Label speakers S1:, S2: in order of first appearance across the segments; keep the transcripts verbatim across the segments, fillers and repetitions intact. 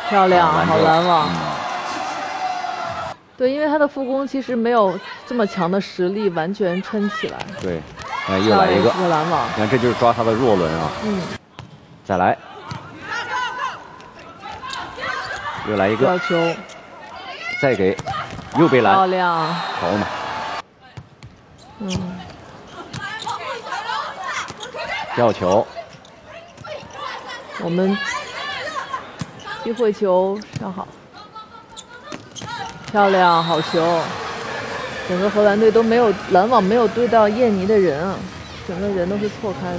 S1: 漂亮，
S2: 啊、
S1: 好拦网。
S2: 嗯、
S1: 对，因为他的副攻其实没有这么强的实力完全撑起来。
S2: 对，哎，又来一个
S1: 拦网。
S2: 你看，这就是抓他的弱轮啊。
S1: 嗯。
S2: 再来，又来一个。
S1: 吊球。
S2: 再给，又被拦。
S1: 漂亮。
S2: 好嘛。
S1: 嗯。
S2: 吊球。
S1: 我们机会球上好。漂亮，好球！整个荷兰队都没有拦网，没有对到叶妮的人啊，整个人都是错开的。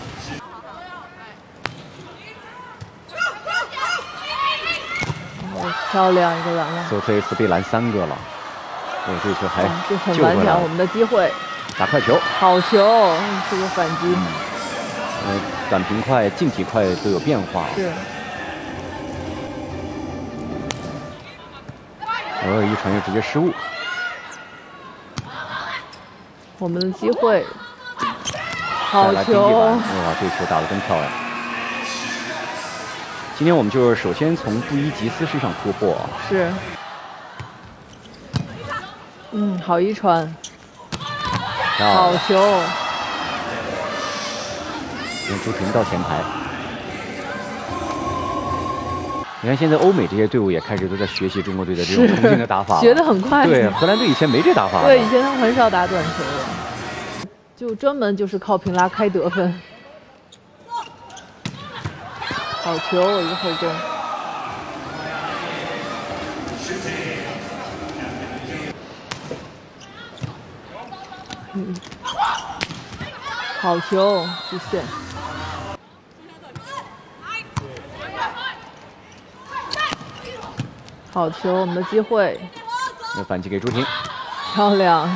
S1: 哦，漂亮一个拦网！
S2: 索特雷斯被拦三个了，对，这球还
S1: 就很顽强。我们的机会，
S2: 打快球，
S1: 好球！这个反击，
S2: 嗯，短平快、近体快都有变化。
S1: 是。
S2: 偶尔一传就直接失误。
S1: 我们的机会，好球！
S2: 哇，这球打得真漂亮。今天我们就是首先从布伊吉斯身上突破。
S1: 是。嗯，好一传。好球！
S2: 用朱婷到前排。你看，现在欧美这些队伍也开始都在学习中国队的这种重新的打法，
S1: 学得很快。
S2: 对，荷兰队以前没这打法。
S1: 对，以前他们很少打短球的，就专门就是靠平拉开得分。好球，一个后攻。嗯，好球，出线。好球，我们的机会。
S2: 那反击给朱婷，
S1: 漂亮。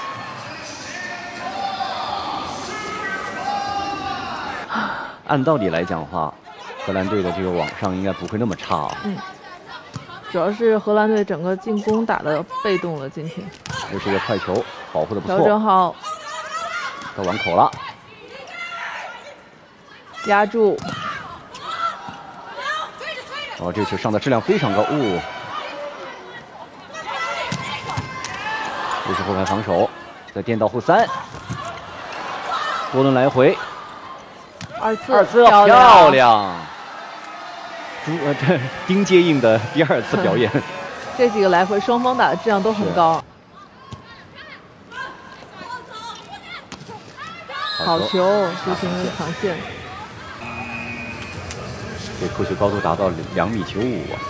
S2: 按道理来讲的话，荷兰队的这个网上应该不会那么差啊。
S1: 嗯。主要是荷兰队整个进攻打得被动了，今天。
S2: 这是一个快球，保护的不错。
S1: 调整好。
S2: 到网口了。
S1: 压住。
S2: 哦，这个球上的质量非常高，哦。这是后排防守，再垫到后三，多轮来回，
S1: 二次，
S2: 二次漂亮，漂亮朱呃这丁接应的第二次表演。
S1: 这几个来回双方打的质量都很高。好球，朱婷的长线。
S2: 这扣球高度达到两米九五啊！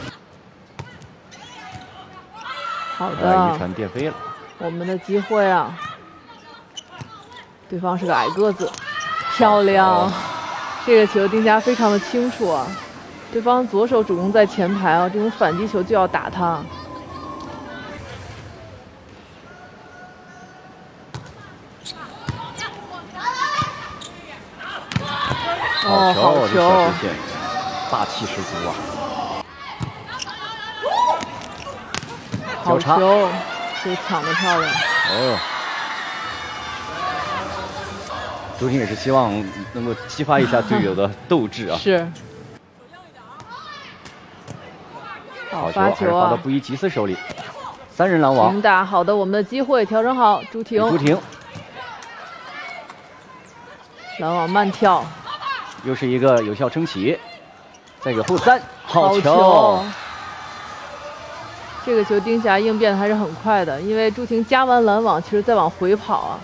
S1: 好的，
S2: 一传垫飞了。
S1: 我们的机会啊！对方是个矮个子，漂亮！哦、这个球丁佳非常的清楚啊。对方左手主攻在前排啊，这种反击球就要打他。哦，好球！
S2: 霸气十足啊！
S1: 好球，这抢得漂亮。
S2: 哦，朱婷也是希望能够激发一下队友的斗志啊。
S1: 是。
S2: 好球，还是发到布伊吉斯手里，三人拦网。
S1: 平打，好的，我们的机会调整好，朱婷。
S2: 朱婷。
S1: 拦网慢跳。
S2: 又是一个有效撑起，再给后三，好球！
S1: 好球这个球丁霞应变还是很快的，因为朱婷加完拦网，其实再往回跑啊。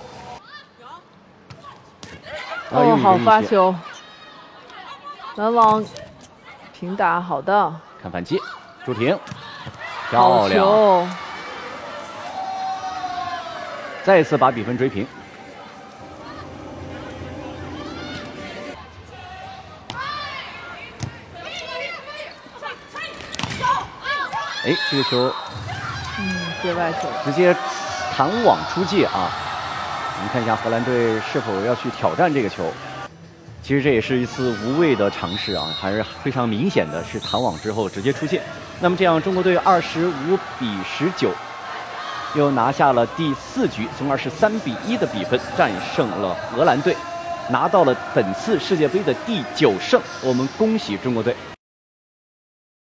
S1: 哦，好发球，拦网平打，好的。
S2: 看反击，朱婷，漂亮！
S1: 好球
S2: 再次把比分追平。哎，这个球，
S1: 嗯，界外球，
S2: 直接弹网出界啊！我们看一下荷兰队是否要去挑战这个球。其实这也是一次无谓的尝试啊，还是非常明显的是弹网之后直接出界。那么这样，中国队二十五比十九又拿下了第四局，从而是三比一的比分战胜了荷兰队，拿到了本次世界杯的第九胜。我们恭喜中国队。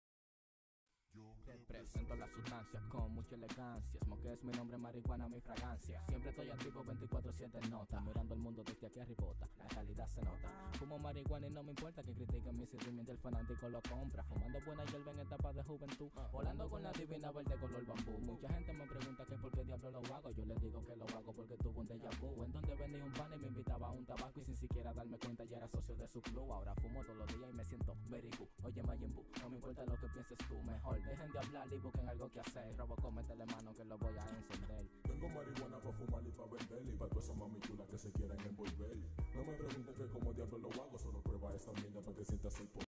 S3: estoy activo veinticuatro siete notas, mirando el mundo desde aquí arribota, la calidad se nota. Fumo marihuana y no me importa que critiquen mi sirviente, el fanático lo compra. Fumando buena hierba en etapa de juventud, volando con la divina verde color bambú. Mucha gente me pregunta que por qué diablo lo hago. Yo les digo que lo hago porque tuve un déjà vu, en donde venía un pan y me invitaba a un tabaco, y sin siquiera darme cuenta ya era socio de su club. Ahora fumo todos los días y me siento very good. Oye Majin Buu, no me importa lo que pienses tú, mejor dejen de hablar y busquen algo que hacer. Robocop, métele mano que lo voy a encender.
S4: Tengo marihuana pa' fumar y pa' vender, y pa' todas esas mami chulas que se quieran envolver. No me pregunten que como diablo lo hago, solo prueba esta mierda para que sientas el poder.